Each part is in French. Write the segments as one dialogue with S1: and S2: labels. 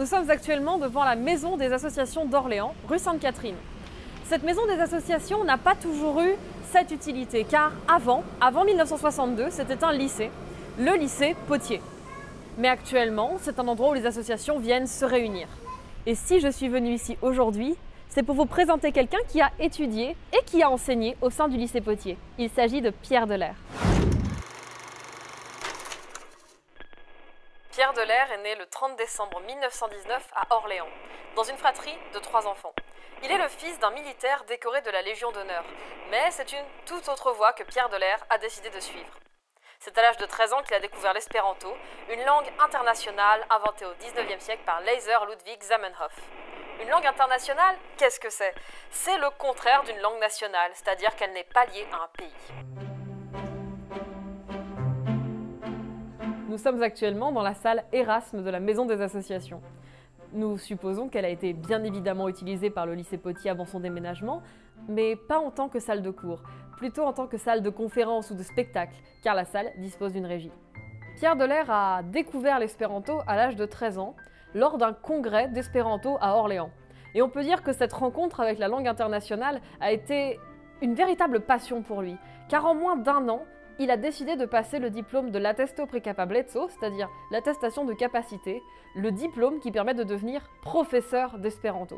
S1: Nous sommes actuellement devant la maison des associations d'Orléans, rue Sainte-Catherine. Cette maison des associations n'a pas toujours eu cette utilité, car avant 1962, c'était un lycée, le lycée Potier. Mais actuellement, c'est un endroit où les associations viennent se réunir. Et si je suis venue ici aujourd'hui, c'est pour vous présenter quelqu'un qui a étudié et qui a enseigné au sein du lycée Potier. Il s'agit de Pierre Delair. Pierre Delair est né le 30 décembre 1919 à Orléans, dans une fratrie de 3 enfants. Il est le fils d'un militaire décoré de la Légion d'honneur, mais c'est une toute autre voie que Pierre Delair a décidé de suivre. C'est à l'âge de 13 ans qu'il a découvert l'espéranto, une langue internationale inventée au 19e siècle par Leyser Ludwig Zamenhof. Une langue internationale, qu'est-ce que c'est? C'est le contraire d'une langue nationale, c'est-à-dire qu'elle n'est pas liée à un pays. Nous sommes actuellement dans la salle Erasme de la Maison des Associations. Nous supposons qu'elle a été bien évidemment utilisée par le lycée Potier avant son déménagement, mais pas en tant que salle de cours, plutôt en tant que salle de conférence ou de spectacle, car la salle dispose d'une régie. Pierre Delair a découvert l'espéranto à l'âge de 13 ans, lors d'un congrès d'espéranto à Orléans. Et on peut dire que cette rencontre avec la langue internationale a été une véritable passion pour lui, car en moins d'1 an, il a décidé de passer le diplôme de l'attesto precapablezzo, c'est-à-dire l'attestation de capacité, le diplôme qui permet de devenir professeur d'espéranto.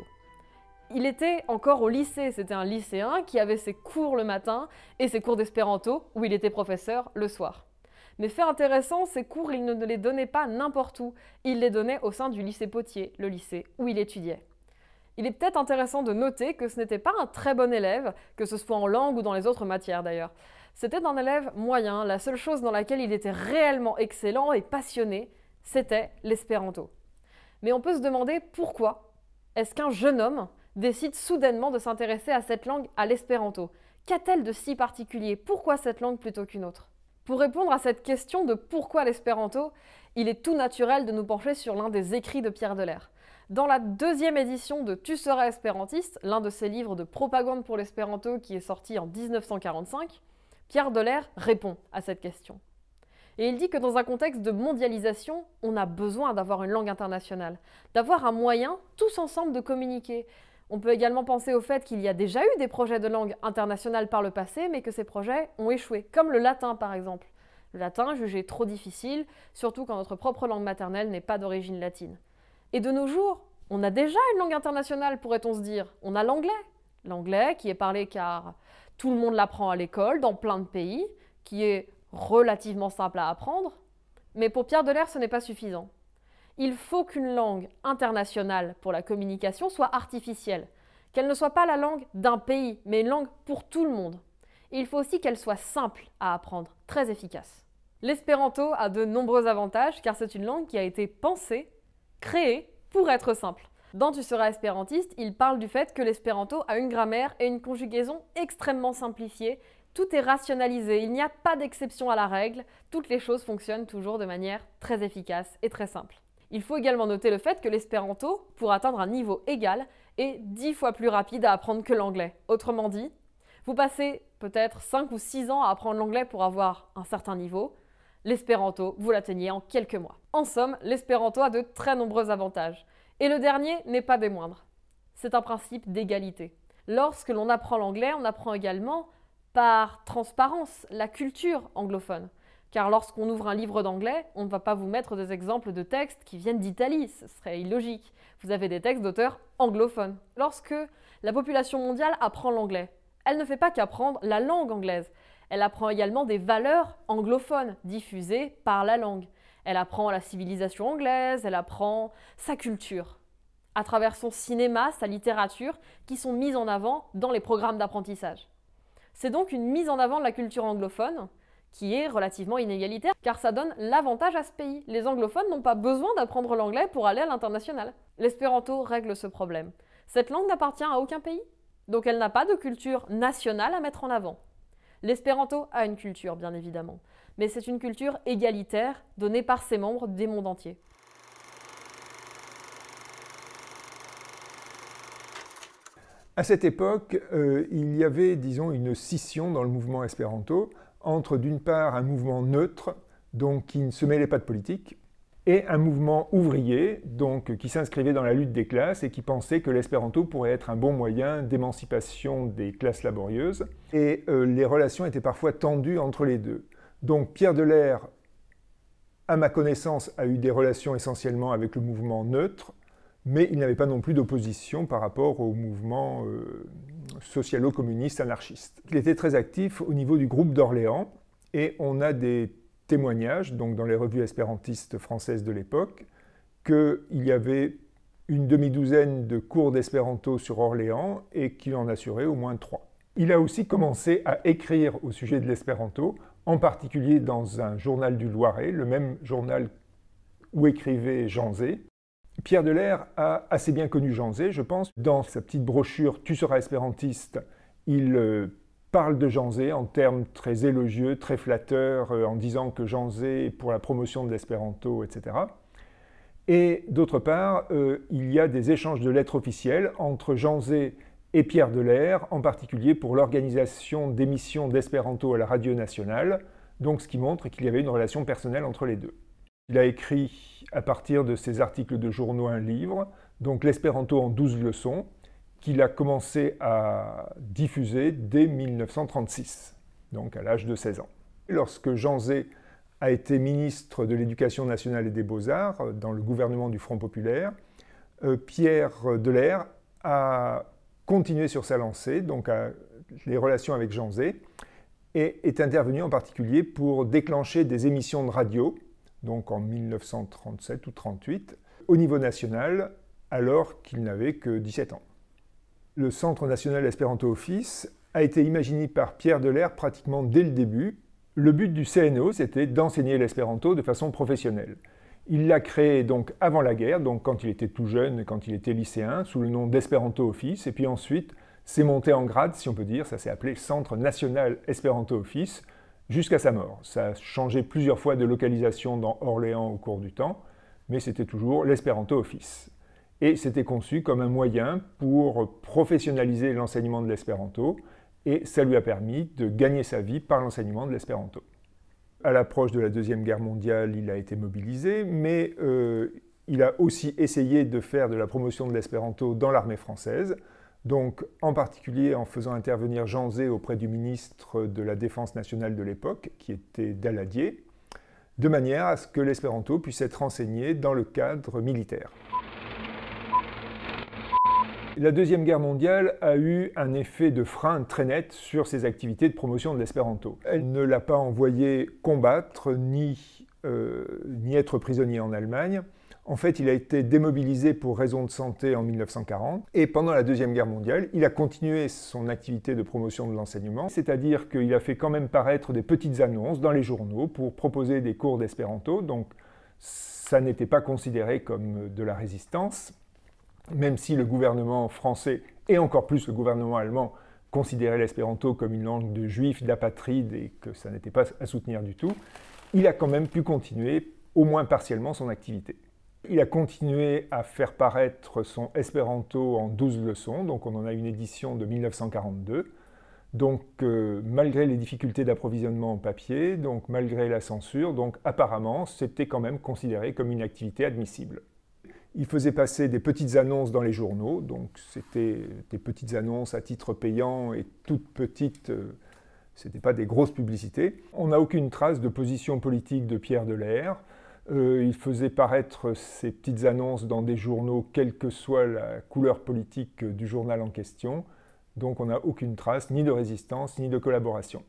S1: Il était encore au lycée, c'était un lycéen qui avait ses cours le matin et ses cours d'espéranto où il était professeur le soir. Mais fait intéressant, ces cours, il ne les donnait pas n'importe où, il les donnait au sein du lycée Potier, le lycée où il étudiait. Il est peut-être intéressant de noter que ce n'était pas un très bon élève, que ce soit en langue ou dans les autres matières d'ailleurs. C'était un élève moyen, la seule chose dans laquelle il était réellement excellent et passionné, c'était l'espéranto. Mais on peut se demander pourquoi est-ce qu'un jeune homme décide soudainement de s'intéresser à cette langue, à l'espéranto? Qu'a-t-elle de si particulier? Pourquoi cette langue plutôt qu'une autre? Pour répondre à cette question de pourquoi l'espéranto, il est tout naturel de nous pencher sur l'un des écrits de Pierre Delair. Dans la 2e édition de Tu seras espérantiste, l'un de ses livres de propagande pour l'espéranto qui est sorti en 1945, Pierre Delair répond à cette question. Et il dit que dans un contexte de mondialisation, on a besoin d'avoir une langue internationale, d'avoir un moyen, tous ensemble, de communiquer. On peut également penser au fait qu'il y a déjà eu des projets de langue internationale par le passé, mais que ces projets ont échoué, comme le latin par exemple. Le latin jugé trop difficile, surtout quand notre propre langue maternelle n'est pas d'origine latine. Et de nos jours, on a déjà une langue internationale, pourrait-on se dire. On a l'anglais. L'anglais qui est parlé car tout le monde l'apprend à l'école, dans plein de pays, qui est relativement simple à apprendre. Mais pour Pierre Delair, ce n'est pas suffisant. Il faut qu'une langue internationale pour la communication soit artificielle, qu'elle ne soit pas la langue d'un pays, mais une langue pour tout le monde. Et il faut aussi qu'elle soit simple à apprendre, très efficace. L'espéranto a de nombreux avantages car c'est une langue qui a été pensée, créée pour être simple. Dans Tu seras espérantiste, il parle du fait que l'espéranto a une grammaire et une conjugaison extrêmement simplifiées. Tout est rationalisé, il n'y a pas d'exception à la règle, toutes les choses fonctionnent toujours de manière très efficace et très simple. Il faut également noter le fait que l'espéranto, pour atteindre un niveau égal, est 10 fois plus rapide à apprendre que l'anglais. Autrement dit, vous passez peut-être 5 ou 6 ans à apprendre l'anglais pour avoir un certain niveau. L'espéranto, vous l'atteignez en quelques mois. En somme, l'espéranto a de très nombreux avantages. Et le dernier n'est pas des moindres. C'est un principe d'égalité. Lorsque l'on apprend l'anglais, on apprend également, par transparence, la culture anglophone. Car lorsqu'on ouvre un livre d'anglais, on ne va pas vous mettre des exemples de textes qui viennent d'Italie, ce serait illogique. Vous avez des textes d'auteurs anglophones. Lorsque la population mondiale apprend l'anglais, elle ne fait pas qu'apprendre la langue anglaise. Elle apprend également des valeurs anglophones diffusées par la langue. Elle apprend la civilisation anglaise, elle apprend sa culture, à travers son cinéma, sa littérature, qui sont mises en avant dans les programmes d'apprentissage. C'est donc une mise en avant de la culture anglophone qui est relativement inégalitaire, car ça donne l'avantage à ce pays. Les anglophones n'ont pas besoin d'apprendre l'anglais pour aller à l'international. L'espéranto règle ce problème. Cette langue n'appartient à aucun pays, donc elle n'a pas de culture nationale à mettre en avant. L'espéranto a une culture, bien évidemment, mais c'est une culture égalitaire donnée par ses membres des mondes entiers.
S2: À cette époque, il y avait, disons, une scission dans le mouvement espéranto entre, d'une part, un mouvement neutre, donc qui ne se mêlait pas de politique, et un mouvement ouvrier donc, qui s'inscrivait dans la lutte des classes et qui pensait que l'espéranto pourrait être un bon moyen d'émancipation des classes laborieuses. Et les relations étaient parfois tendues entre les deux. Donc Pierre Delair, à ma connaissance, a eu des relations essentiellement avec le mouvement neutre, mais il n'avait pas non plus d'opposition par rapport au mouvement socialo-communiste anarchiste. Il était très actif au niveau du groupe d'Orléans, et on a des témoignages, donc dans les revues espérantistes françaises de l'époque, qu'il y avait une demi-douzaine de cours d'espéranto sur Orléans et qu'il en assurait au moins 3. Il a aussi commencé à écrire au sujet de l'espéranto, en particulier dans un journal du Loiret, le même journal où écrivait Jean Zay. Pierre Delair a assez bien connu Jean Zay, je pense. Dans sa petite brochure « Tu seras espérantiste », il parle de Jean Zay en termes très élogieux, très flatteurs, en disant que Jean Zay est pour la promotion de l'espéranto, etc. Et d'autre part, il y a des échanges de lettres officielles entre Jean Zay et Pierre Delair, en particulier pour l'organisation d'émissions d'espéranto à la radio nationale, donc ce qui montre qu'il y avait une relation personnelle entre les deux. Il a écrit, à partir de ses articles de journaux, un livre, donc l'espéranto en 12 leçons, qu'il a commencé à diffuser dès 1936, donc à l'âge de 16 ans. Lorsque Jean Zay a été ministre de l'Éducation nationale et des Beaux-Arts dans le gouvernement du Front populaire, Pierre Delair a continué sur sa lancée, donc les relations avec Jean Zay, et est intervenu en particulier pour déclencher des émissions de radio, donc en 1937 ou 1938, au niveau national, alors qu'il n'avait que 17 ans. Le Centre national Espéranto Office a été imaginé par Pierre Delair pratiquement dès le début. Le but du CNO, c'était d'enseigner l'espéranto de façon professionnelle. Il l'a créé donc avant la guerre, donc quand il était tout jeune, quand il était lycéen, sous le nom d'Espéranto Office, et puis ensuite, c'est monté en grade, si on peut dire, ça s'est appelé Centre national Espéranto Office, jusqu'à sa mort. Ça a changé plusieurs fois de localisation dans Orléans au cours du temps, mais c'était toujours l'Espéranto Office. Et c'était conçu comme un moyen pour professionnaliser l'enseignement de l'espéranto, et ça lui a permis de gagner sa vie par l'enseignement de l'espéranto. À l'approche de la Deuxième Guerre mondiale, il a été mobilisé, mais il a aussi essayé de faire de la promotion de l'espéranto dans l'armée française, donc en particulier en faisant intervenir Jean Zay auprès du ministre de la Défense nationale de l'époque, qui était Daladier, de manière à ce que l'espéranto puisse être enseigné dans le cadre militaire. La Deuxième Guerre mondiale a eu un effet de frein très net sur ses activités de promotion de l'espéranto. Elle ne l'a pas envoyé combattre ni être prisonnier en Allemagne. En fait, il a été démobilisé pour raisons de santé en 1940. Et pendant la Deuxième Guerre mondiale, il a continué son activité de promotion de l'enseignement, c'est-à-dire qu'il a fait quand même paraître des petites annonces dans les journaux pour proposer des cours d'espéranto. Donc, ça n'était pas considéré comme de la résistance, même si le gouvernement français, et encore plus le gouvernement allemand, considérait l'espéranto comme une langue de juifs, d'apatrides, et que ça n'était pas à soutenir du tout, il a quand même pu continuer, au moins partiellement, son activité. Il a continué à faire paraître son espéranto en 12 leçons, donc on en a une édition de 1942. Donc malgré les difficultés d'approvisionnement en papier, donc malgré la censure, donc apparemment c'était quand même considéré comme une activité admissible. Il faisait passer des petites annonces dans les journaux, donc c'était des petites annonces à titre payant et toutes petites, ce n'était pas des grosses publicités. On n'a aucune trace de position politique de Pierre Delair. Il faisait paraître ces petites annonces dans des journaux, quelle que soit la couleur politique du journal en question. Donc on n'a aucune trace ni de résistance ni de collaboration.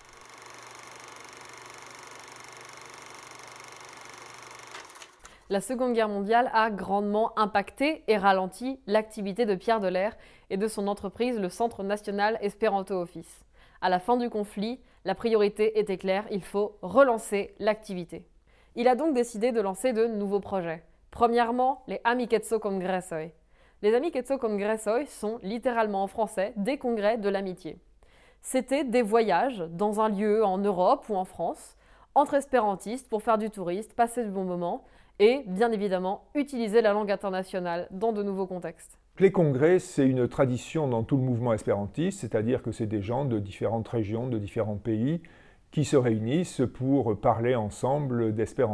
S1: La Seconde Guerre mondiale a grandement impacté et ralenti l'activité de Pierre Delair et de son entreprise, le Centre national Espéranto Office. À la fin du conflit, la priorité était claire, il faut relancer l'activité. Il a donc décidé de lancer de nouveaux projets. Premièrement, les Amichetso Congressoi. Les Amichetso Congressoi sont littéralement en français des congrès de l'amitié. C'était des voyages dans un lieu en Europe ou en France, entre espérantistes pour faire du tourisme, passer du bon moment, et, bien évidemment, utiliser la langue internationale dans de nouveaux contextes.
S2: Les congrès, c'est une tradition dans tout le mouvement espérantiste, c'est-à-dire que c'est des gens de différentes régions, de différents pays, qui se réunissent pour parler ensemble d'espéranto.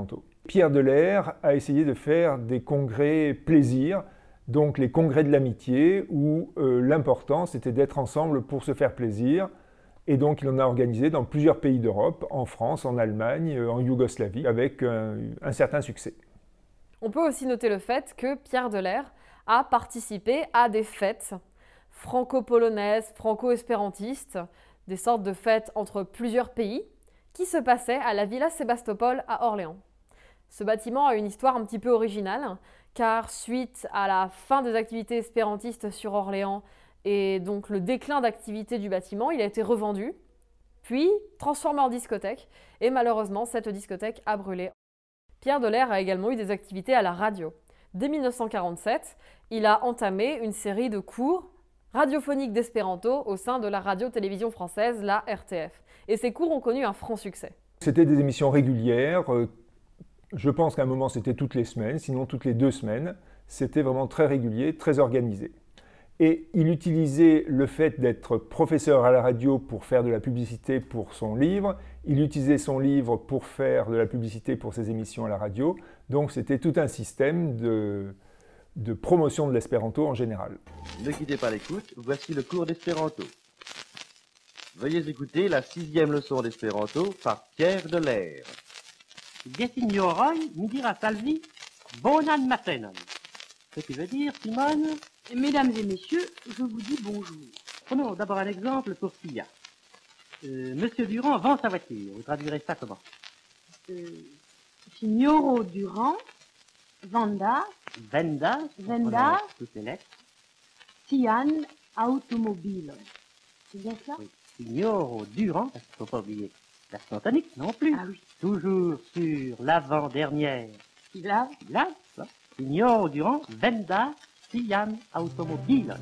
S2: Pierre Delair a essayé de faire des congrès plaisir, donc les congrès de l'amitié, où l'important c'était d'être ensemble pour se faire plaisir. Et donc il en a organisé dans plusieurs pays d'Europe, en France, en Allemagne, en Yougoslavie, avec un certain succès.
S1: On peut aussi noter le fait que Pierre Delair a participé à des fêtes franco-polonaises, franco-espérantistes, des sortes de fêtes entre plusieurs pays, qui se passaient à la Villa Sébastopol à Orléans. Ce bâtiment a une histoire un petit peu originale, car suite à la fin des activités espérantistes sur Orléans et donc le déclin d'activité du bâtiment, il a été revendu, puis transformé en discothèque, et malheureusement cette discothèque a brûlé. Pierre Delair a également eu des activités à la radio. Dès 1947, il a entamé une série de cours radiophoniques d'espéranto au sein de la radio-télévision française, la RTF. Et ces cours ont connu un franc succès.
S2: C'était des émissions régulières. Je pense qu'à un moment, c'était toutes les semaines, sinon toutes les 2 semaines. C'était vraiment très régulier, très organisé. Et il utilisait le fait d'être professeur à la radio pour faire de la publicité pour son livre. Il utilisait son livre pour faire de la publicité pour ses émissions à la radio. Donc c'était tout un système de promotion de l'espéranto en général.
S3: Ne quittez pas l'écoute, voici le cours d'espéranto. Veuillez écouter la 6e leçon d'espéranto par Pierre Delair.
S4: Des signoroi mi dira salvi bonan matenan. Ce qui veut dire, Simone,
S5: Mesdames et messieurs, je vous dis bonjour.
S4: prenons d'abord un exemple pour Sia. Monsieur Durand vend sa voiture. Vous traduirez ça comment?
S5: Signoro Durand, Vanda,
S4: Venda.
S5: Venda.
S4: Toutes les lettres.
S5: Sian Automobile. C'est bien cela?
S4: Oui. Signoro Durand, parce qu'il ne faut pas oublier l'accent tonique non plus.
S5: Ah oui.
S4: Toujours sur l'avant-dernière.
S5: Il lave.
S4: Là, ça. Signoro Durand, Venda, Sian Automobile.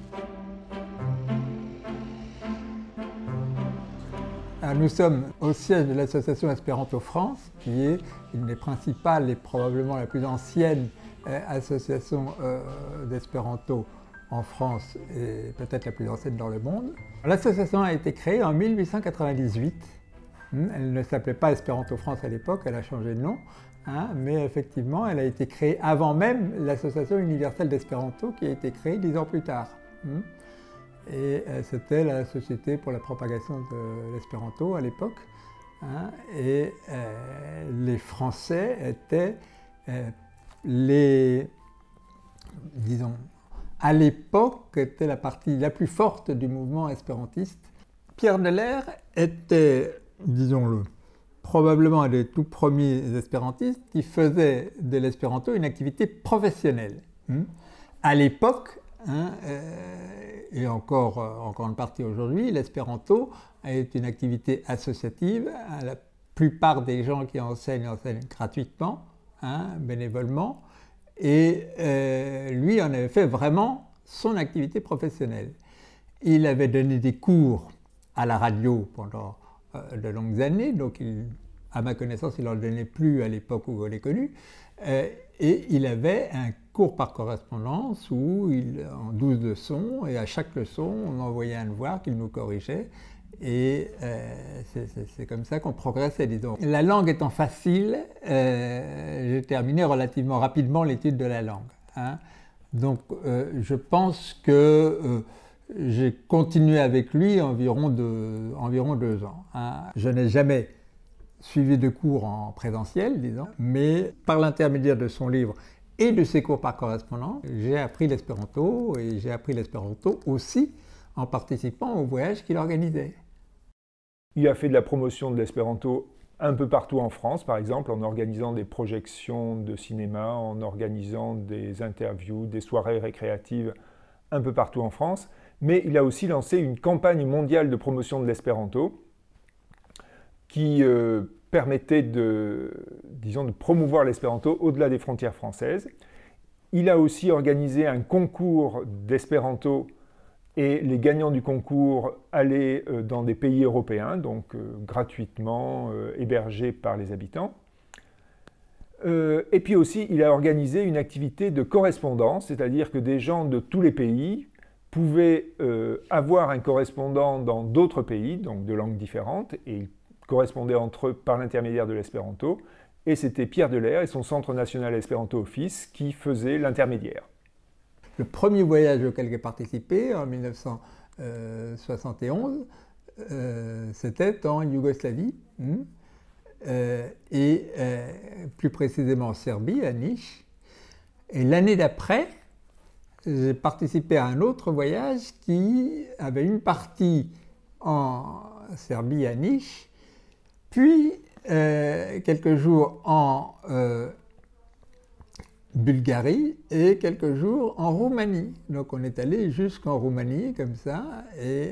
S6: Nous sommes au siège de l'association Espéranto France, qui est une des principales et probablement la plus ancienne association d'espéranto en France et peut-être la plus ancienne dans le monde. L'association a été créée en 1898. Elle ne s'appelait pas Espéranto France à l'époque, elle a changé de nom, mais effectivement elle a été créée avant même l'association universelle d'espéranto qui a été créée 10 ans plus tard. Et c'était la Société pour la propagation de l'espéranto à l'époque. Et les Français étaient disons, à l'époque, était la partie la plus forte du mouvement espérantiste. Pierre Delair était, disons-le, probablement un des tout premiers espérantistes qui faisait de l'espéranto une activité professionnelle. À l'époque, et encore une partie aujourd'hui, l'espéranto est une activité associative. La plupart des gens qui enseignent gratuitement, bénévolement, et lui en avait fait vraiment son activité professionnelle. Il avait donné des cours à la radio pendant de longues années, donc à ma connaissance, il n'en donnait plus à l'époque où je l'ai connu, et il avait un cours par correspondance en 12 leçons, et à chaque leçon, on envoyait un devoir qu'il nous corrigeait, et c'est comme ça qu'on progressait, disons. La langue étant facile, j'ai terminé relativement rapidement l'étude de la langue. Donc je pense que j'ai continué avec lui environ 2 ans. Je n'ai jamais suivi de cours en présentiel, disons, mais par l'intermédiaire de son livre et de ses cours par correspondance, j'ai appris l'espéranto, et j'ai appris l'espéranto aussi en participant aux voyages qu'il organisait.
S2: Il a fait de la promotion de l'espéranto un peu partout en France, par exemple, en organisant des projections de cinéma, en organisant des interviews, des soirées récréatives un peu partout en France. Mais il a aussi lancé une campagne mondiale de promotion de l'espéranto qui permettait de promouvoir l'espéranto au-delà des frontières françaises. Il a aussi organisé un concours d'espéranto et les gagnants du concours allaient dans des pays européens, donc gratuitement hébergés par les habitants. Et puis aussi, il a organisé une activité de correspondance, c'est-à-dire que des gens de tous les pays pouvaient avoir un correspondant dans d'autres pays, donc de langues différentes, et ils correspondaient entre eux par l'intermédiaire de l'espéranto. et c'était Pierre Delair et son Centre national Espéranto Office qui faisaient l'intermédiaire.
S6: Le premier voyage auquel j'ai participé, en 1971, c'était en Yougoslavie, et plus précisément en Serbie, à Niš. Et l'année d'après, j'ai participé à un autre voyage qui avait une partie en Serbie, à Niš, puis quelques jours en Bulgarie et quelques jours en Roumanie. Donc on est allé jusqu'en Roumanie comme ça, et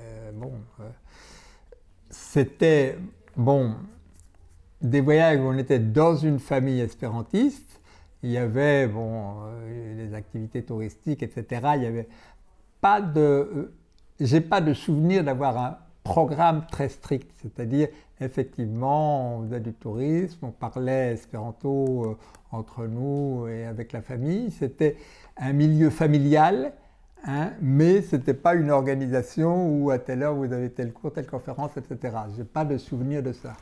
S6: c'était des voyages où on était dans une famille espérantiste. Il y avait les activités touristiques, etc. Il y avait pas de, j'ai pas de souvenir d'avoir un programme très strict, c'est-à-dire effectivement on faisait du tourisme, on parlait espéranto entre nous et avec la famille. C'était un milieu familial, mais ce n'était pas une organisation où à telle heure vous avez tel cours, telle conférence, etc. Je n'ai pas de souvenir de ça.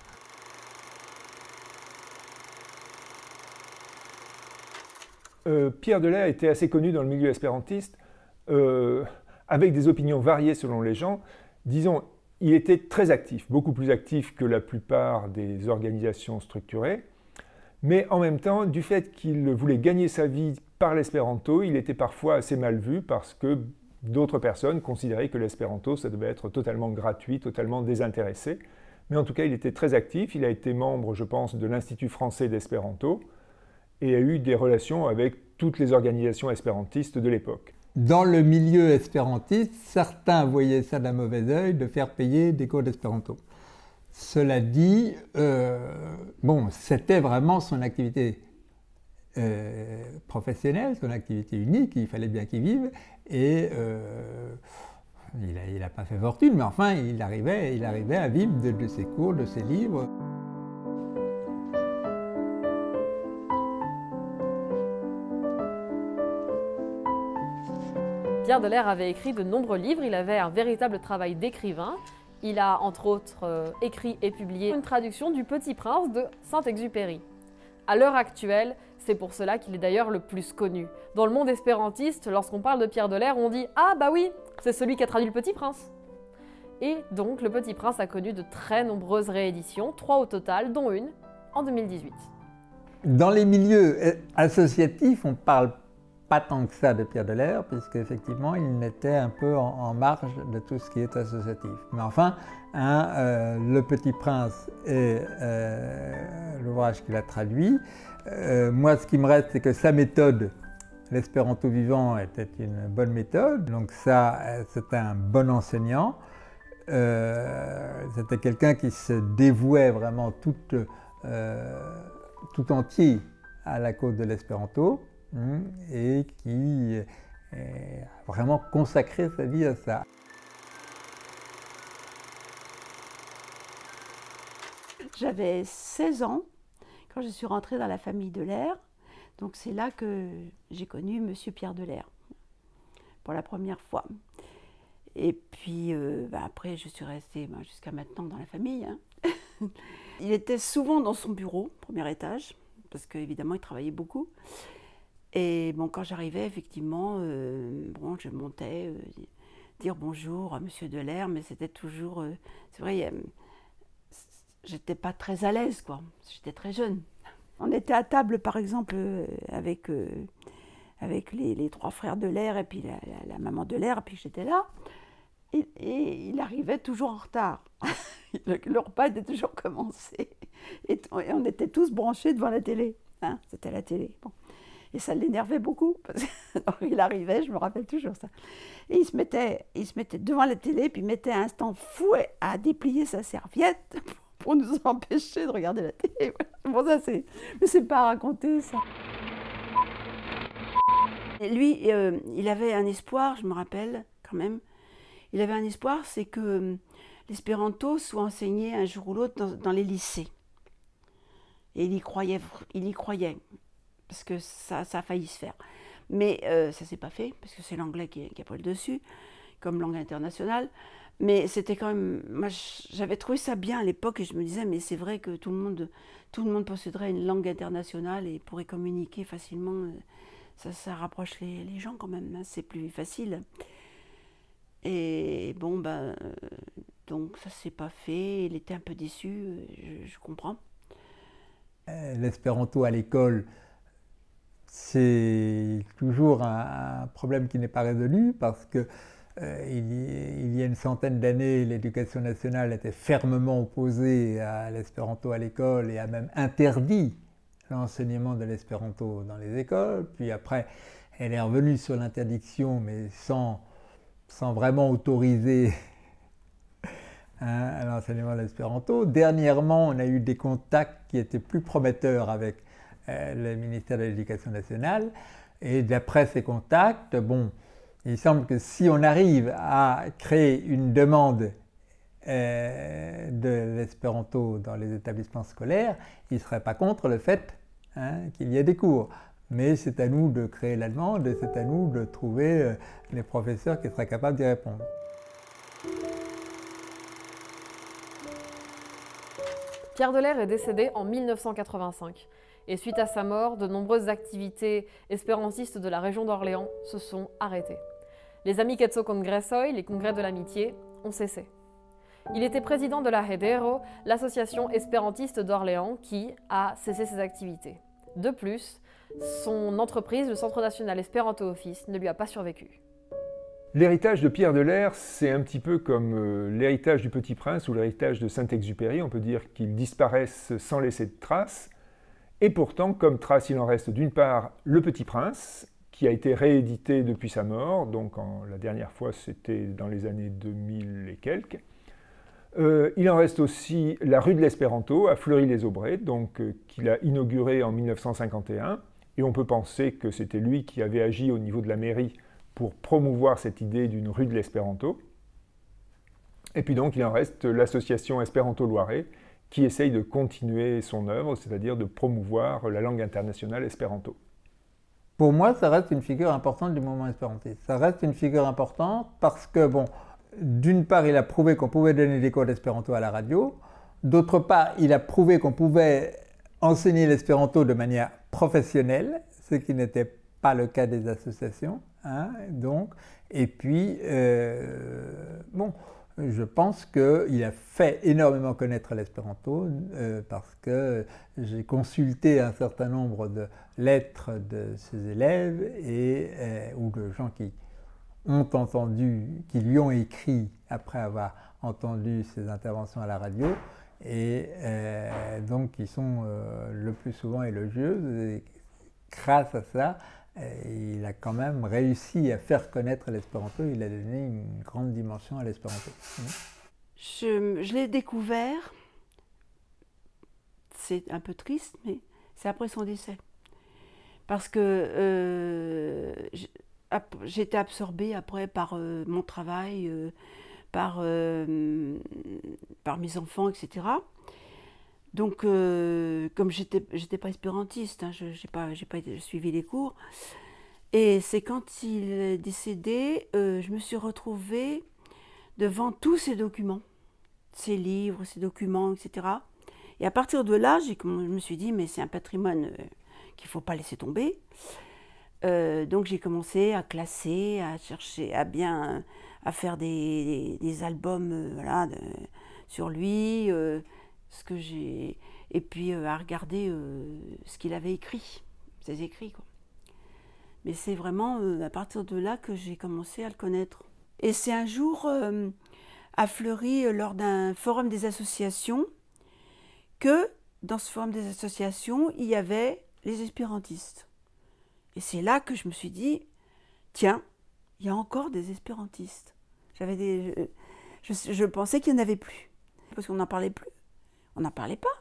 S2: Pierre Delair était assez connu dans le milieu espérantiste, avec des opinions variées selon les gens. Disons, il était très actif, beaucoup plus actif que la plupart des organisations structurées. Mais en même temps, du fait qu'il voulait gagner sa vie par l'espéranto, il était parfois assez mal vu parce que d'autres personnes considéraient que l'espéranto, ça devait être totalement gratuit, totalement désintéressé. Mais en tout cas, il était très actif. Il a été membre, je pense, de l'Institut français d'espéranto et a eu des relations avec toutes les organisations espérantistes de l'époque.
S6: Dans le milieu espérantiste, certains voyaient ça d'un mauvais œil de faire payer des cours d'espéranto. Cela dit, c'était vraiment son activité professionnelle, son activité unique, il fallait bien qu'il vive, et il n'a pas fait fortune, mais enfin, il arrivait à vivre de ses cours, de ses livres.
S1: Pierre Delair avait écrit de nombreux livres, il avait un véritable travail d'écrivain. Il a entre autres écrit et publié une traduction du Petit Prince de Saint-Exupéry. À l'heure actuelle, c'est pour cela qu'il est d'ailleurs le plus connu. Dans le monde espérantiste, lorsqu'on parle de Pierre Delair, on dit « Ah bah oui, c'est celui qui a traduit le Petit Prince ». Et donc le Petit Prince a connu de très nombreuses rééditions, 3 au total, dont une en 2018.
S6: Dans les milieux associatifs, on parle pas tant que ça de Pierre Delair, puisqu'effectivement, il était un peu en marge de tout ce qui est associatif. Mais enfin, Le Petit Prince est l'ouvrage qu'il a traduit. Moi, ce qui me reste, c'est que sa méthode, l'espéranto vivant, était une bonne méthode. Donc ça, c'était un bon enseignant. C'était quelqu'un qui se dévouait vraiment tout entier à la cause de l'espéranto. Et qui a vraiment consacré sa vie à ça.
S5: J'avais 16 ans quand je suis rentrée dans la famille Delair. Donc c'est là que j'ai connu Monsieur Pierre Delair pour la première fois. Et puis après, je suis restée jusqu'à maintenant dans la famille. Il était souvent dans son bureau, premier étage, parce qu'évidemment, il travaillait beaucoup. Et quand j'arrivais, effectivement, je montais, dire bonjour à Monsieur Delair, mais c'était toujours, c'est vrai, j'étais pas très à l'aise, quoi. J'étais très jeune. On était à table, par exemple, avec les 3 frères Delair et puis la maman Delair, et puis j'étais là. Et il arrivait toujours en retard. Le repas était toujours commencé. Et on était tous branchés devant la télé. C'était la télé. Bon. Et ça l'énervait beaucoup, parce qu'il arrivait, je me rappelle toujours ça. Et il se mettait devant la télé, puis il mettait un instant fou à déplier sa serviette pour nous empêcher de regarder la télé. Bon, ça c'est... Mais c'est pas à raconter, ça. Et lui, il avait un espoir, je me rappelle, quand même. Il avait un espoir, c'est que l'espéranto soit enseigné un jour ou l'autre dans les lycées. Et il y croyait. Parce que ça a failli se faire. Mais ça ne s'est pas fait, parce que c'est l'anglais qui a pris le dessus, comme langue internationale. Mais c'était quand même... Moi, j'avais trouvé ça bien à l'époque et je me disais, mais c'est vrai que tout le monde posséderait une langue internationale et pourrait communiquer facilement. Ça rapproche les gens quand même, hein, c'est plus facile. Et bon, donc ça s'est pas fait, il était un peu déçu, je comprends.
S6: L'espéranto à l'école, c'est toujours un problème qui n'est pas résolu parce que il y a une centaine d'années, l'éducation nationale était fermement opposée à l'espéranto à l'école et a même interdit l'enseignement de l'espéranto dans les écoles. Puis après, elle est revenue sur l'interdiction, mais sans vraiment autoriser l'enseignement de l'espéranto. Dernièrement, on a eu des contacts qui étaient plus prometteurs avec le ministère de l'Éducation nationale. Et d'après ces contacts, bon, il semble que si on arrive à créer une demande de l'espéranto dans les établissements scolaires, ils ne seraient pas contre le fait qu'il y ait des cours. Mais c'est à nous de créer la demande et c'est à nous de trouver les professeurs qui seraient capables d'y répondre.
S1: Pierre Delair est décédé en 1985. Et suite à sa mort, de nombreuses activités espérantistes de la région d'Orléans se sont arrêtées. Les Amicetso Congresoi, les congrès de l'amitié, ont cessé. Il était président de la Hedero, l'association espérantiste d'Orléans, qui a cessé ses activités. De plus, son entreprise, le Centre national Espéranto Office, ne lui a pas survécu.
S2: L'héritage de Pierre Delair, c'est un petit peu comme l'héritage du Petit Prince ou l'héritage de Saint-Exupéry. On peut dire qu'ils disparaissent sans laisser de traces. Et pourtant, comme trace, il en reste d'une part Le Petit Prince, qui a été réédité depuis sa mort, donc la dernière fois c'était dans les années 2000 et quelques. Il en reste aussi La Rue de l'Espéranto à Fleury-les-Aubrais, donc qu'il a inauguré en 1951, et on peut penser que c'était lui qui avait agi au niveau de la mairie pour promouvoir cette idée d'une rue de l'Espéranto. Et puis donc il en reste l'association Espéranto Loiret, qui essaye de continuer son œuvre, c'est-à-dire de promouvoir la langue internationale espéranto.
S6: Pour moi, ça reste une figure importante du mouvement espérantiste. Ça reste une figure importante parce que, bon, d'une part, il a prouvé qu'on pouvait donner des cours d'espéranto à la radio. D'autre part, il a prouvé qu'on pouvait enseigner l'espéranto de manière professionnelle, ce qui n'était pas le cas des associations. Donc, et puis, bon, je pense qu'il a fait énormément connaître l'espéranto parce que j'ai consulté un certain nombre de lettres de ses élèves ou de gens qui ont entendu, qui lui ont écrit après avoir entendu ses interventions à la radio et donc qui sont le plus souvent élogieuses. Et grâce à ça, il a quand même réussi à faire connaître l'espéranto, il a donné une grande dimension à l'espéranto.
S5: Je l'ai découvert, c'est un peu triste, mais c'est après son décès. Parce que j'ai été absorbée après par mon travail, par mes enfants, etc. Donc, comme j'étais pas espérantiste, j'ai pas suivi les cours. Et c'est quand il est décédé, je me suis retrouvée devant tous ces documents, ces livres, ces documents, etc. Et à partir de là, je me suis dit, mais c'est un patrimoine qu'il ne faut pas laisser tomber. Donc j'ai commencé à classer, à chercher, à faire des albums sur lui, et puis à regarder ce qu'il avait écrit, ses écrits, quoi. Mais c'est vraiment à partir de là que j'ai commencé à le connaître. Et c'est un jour à Fleury, lors d'un forum des associations, que dans ce forum des associations, il y avait les espérantistes. Et c'est là que je me suis dit, tiens, il y a encore des espérantistes. Je pensais qu'il n'y en avait plus, parce qu'on n'en parlait plus. On n'en parlait pas.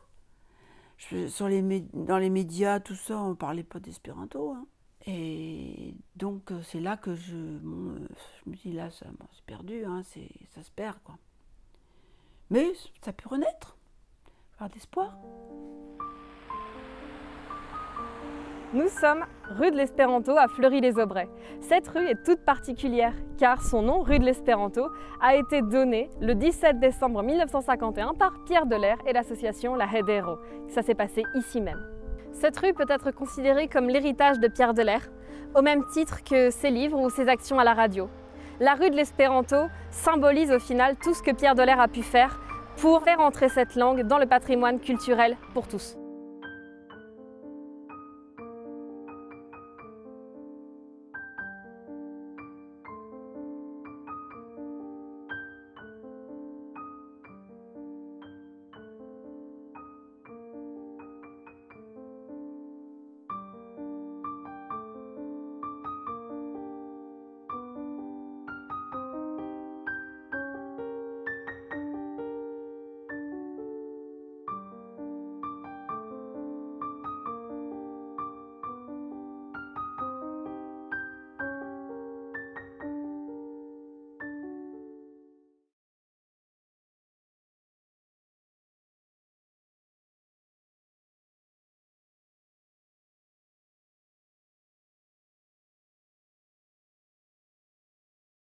S5: Dans les médias, tout ça, on ne parlait pas d'espéranto. Et donc, c'est là que je me dis, là, c'est perdu, ça se perd, quoi. Mais ça peut renaître. Avoir d'espoir.
S1: Nous sommes rue de l'Espéranto à Fleury-les-Aubrais. Cette rue est toute particulière car son nom, rue de l'Espéranto, a été donné le 17 décembre 1951 par Pierre Delair et l'association La Hedero. Ça s'est passé ici même. Cette rue peut être considérée comme l'héritage de Pierre Delair, au même titre que ses livres ou ses actions à la radio. La rue de l'Espéranto symbolise au final tout ce que Pierre Delair a pu faire pour faire entrer cette langue dans le patrimoine culturel pour tous.